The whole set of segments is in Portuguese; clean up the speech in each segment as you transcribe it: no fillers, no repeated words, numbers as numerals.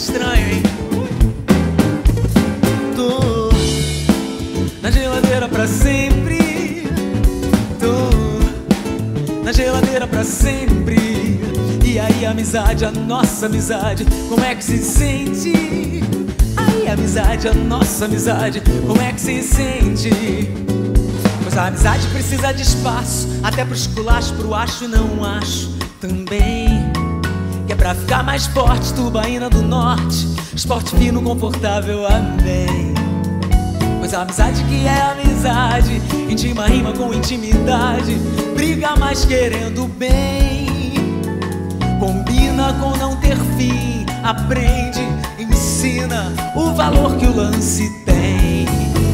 estranho, hein? Tô na geladeira pra sempre. Tô na geladeira pra sempre. E aí, amizade, a nossa amizade, como é que se sente? Aí, amizade, a nossa amizade, como é que se sente? Pois a amizade precisa de espaço, até pro esculacho, pro acho e não acho também. Que é pra ficar mais forte, tubaína do norte, esporte fino, confortável, amém. Pois a amizade que é amizade, intima rima com intimidade, briga mais querendo bem, combina com não ter fim, aprende, ensina o valor que o lance tem.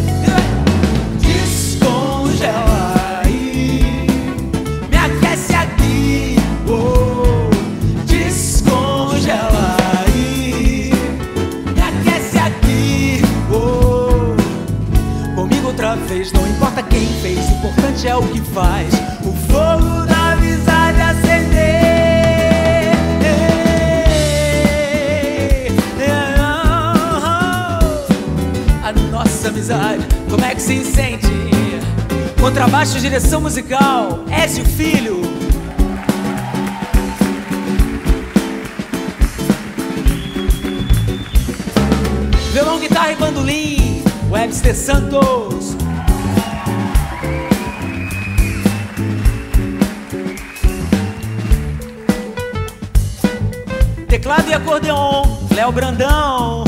Descongela aí, me aquece aqui, oh. Descongela aí, me aquece aqui, oh. Comigo outra vez, não importa quem fez, o importante é o que faz o fogo da amizade acender. A nossa amizade, como é que se sente? Contrabaixo, direção musical, Ézio Filho. Violão, guitarra e bandolim, Webster Santos. Teclado e acordeon, Léo Brandão.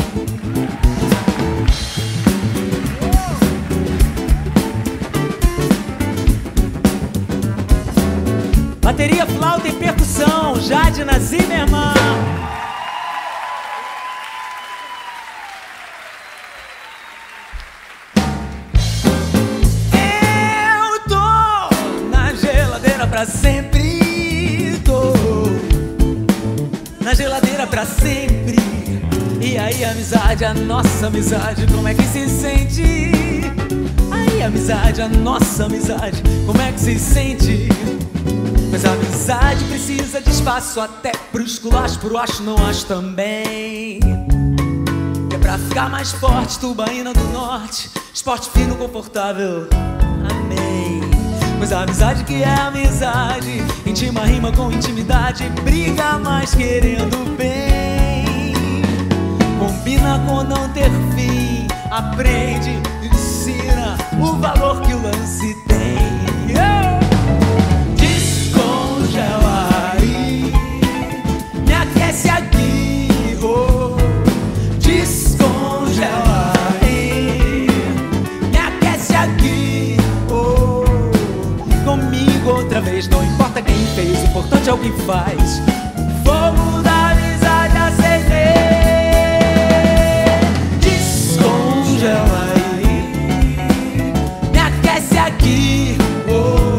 Bateria, flauta e percussão, Jade Zimmermann. Eu tô na geladeira pra sempre. Tô na geladeira pra sempre. E aí, amizade, a nossa amizade, como é que se sente? Aí, amizade, a nossa amizade, como é que se sente? Mas a amizade precisa de espaço, até pro esculacho, pro acho, não acho também. Que é pra ficar mais forte, tubaína do norte, esporte fino, confortável, amém. Mas a amizade que é amizade, intima rima com intimidade, briga mais querendo bem, combina com não ter fim, aprende, ensina o valor que o lance tem. Descongela aí, me aquece aqui, oh. Descongela aí, me aquece aqui, oh. Comigo outra vez, não importa quem fez, o importante é o que faz o fogo da amizade acender. Descongela aí, me aquece aqui, oh.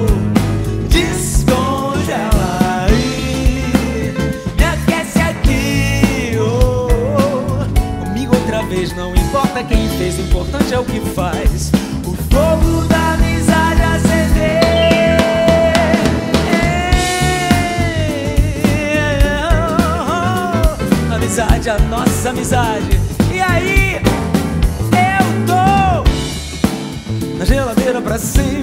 Não importa quem fez, o importante é o que faz o fogo da amizade acender. Amizade, a nossa amizade. E aí, eu tô na geladeira pra sempre.